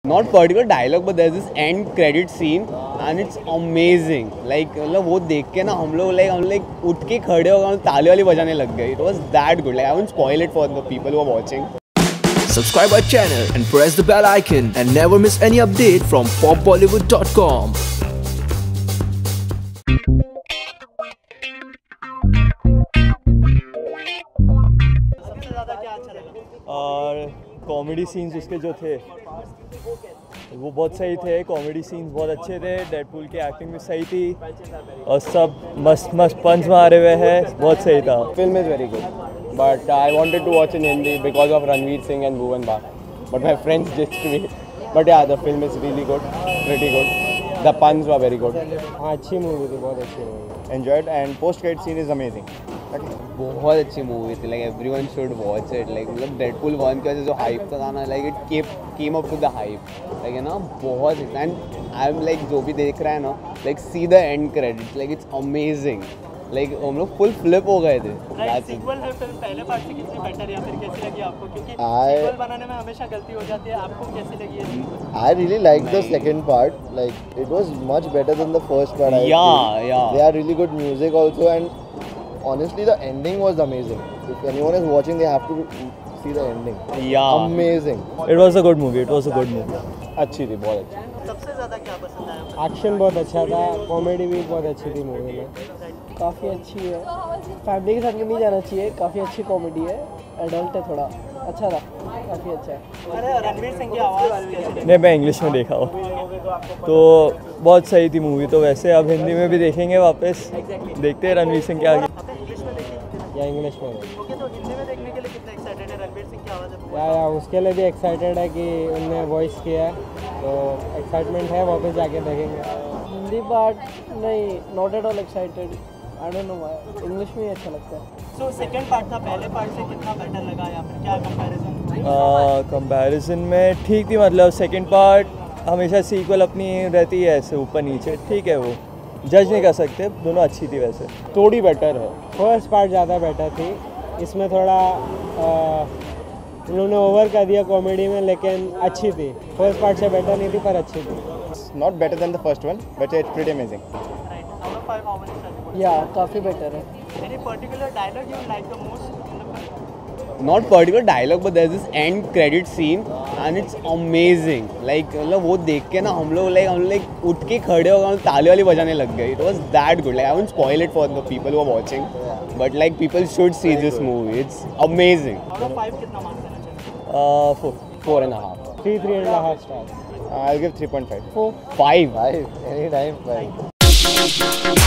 Not particular dialogue, but there's this end credit scene and it's amazing. Like मतलब वो देख के ना हम लोग उठ के खड़े हो गए, ताली वाली बजाने लग गए. It was that good. Like I won't spoil it for the people who are watching. Subscribe our channel and press the bell icon and never miss any update from popbollywood.com. और कॉमेडी सीन्स उसके जो थे वो बहुत सही थे. Comedy scenes बहुत अच्छे थे. डेडपूल की एक्टिंग भी सही थी और सब मस्त मस्त पंच मारे हुए हैं. बहुत सही था. Film is very good, but I wanted to watch in Hindi because of Ranveer Singh and Bhuvan Bam. But my friends ditched me. But yeah, the film is really good, pretty good. The puns were very good. अच्छी movie थी, बहुत अच्छी movie. Enjoyed, and post-credit scene is amazing. बहुत अच्छी movie थी. Like everyone should watch it. Like मतलब Deadpool 1 की वजह से जो hype था ना, like it came up to the hype. Like है ना बहुत. And I'm like जो भी देख रहा है ना, like see the end credits. Like it's amazing. Like हम लोग फुल फ्लिप हो गए थे. सीक्वल है फिल्म पहले पार्ट से कितनी बेटर या फिर कैसी लगी आपको? क्योंकि सीक्वल बनाने में हमेशा गलती हो जाती है. आपको कैसी लगी है? I really liked the second part. Like it was much better than the first part. Yeah. They had really good music also, and honestly, the ending was amazing. If anyone is watching, they have to see the ending. Yeah. Amazing. It was a good movie. It was a good movie. अच्छी थी, बहुत अच्छी. सबसे ज़्यादा क्या पसंद आया? Action बहुत अच्छा था, कॉमेडी भी बहुत अच्छी थी मूवी में. काफ़ी अच्छी है. फैमिली के साथ नहीं जाना चाहिए. काफ़ी अच्छी कॉमेडी है. एडल्ट है थोड़ा. अच्छा था, काफ़ी अच्छा है. अरे रणवीर सिंह की आवाज़ कैसी? नहीं, मैं इंग्लिश में देखा हो तो बहुत सही थी मूवी. तो वैसे अब हिंदी में भी देखेंगे वापस. देखते हैं रणवीर सिंह के आगे. इंग्लिश में देखी या इंग्लिश में. ओके, तो हिंदी में देखने के लिए कितना एक्साइटेड है? रणवीर सिंह की आवाज़ है. या उसके लिए भी एक्साइटेड है कि उनने वॉइस किया है, तो एक्साइटमेंट है. वापस जाके देखेंगे. हिंदी पार्ट नहीं, not at all excited. I don't know why. English में ही अच्छा लगता है. सो सेकंड पार्ट था, पहले पार्ट से कितना बेटर लगा या फिर क्या कंपैरिजन? कंपैरिजन में ठीक थी. मतलब सेकंड पार्ट हमेशा सीक्वल अपनी रहती है ऐसे ऊपर नीचे. ठीक है, वो जज नहीं कर सकते. दोनों अच्छी थी वैसे. थोड़ी बेटर है. फर्स्ट पार्ट ज़्यादा बेटर थी. इसमें थोड़ा उन्होंने ओवर कर दिया कॉमेडी में, लेकिन अच्छी थी. फर्स्ट पार्ट से बेटर नहीं थी पर अच्छी थी. Not better than the first one, but it's pretty amazing. Right. Out of 5 how much star? या काफ़ी बेटर है. Any particular dialogue you like the most in the film? Not particular dialogue, but there's this end credit scene and it's amazing. Like मतलब वो देख के ना हम लोग उठ के खड़े हो गए, ताली वाली बजाने लग गए. It was that good. Like I won't spoil it for the people who are watching, but like people should see this movie. It's amazing. Out of 5 कितना मार्क्स देना चाहिए? 4.5. 3.5 stars. I'll give 3.5. 5. Anytime. Bye.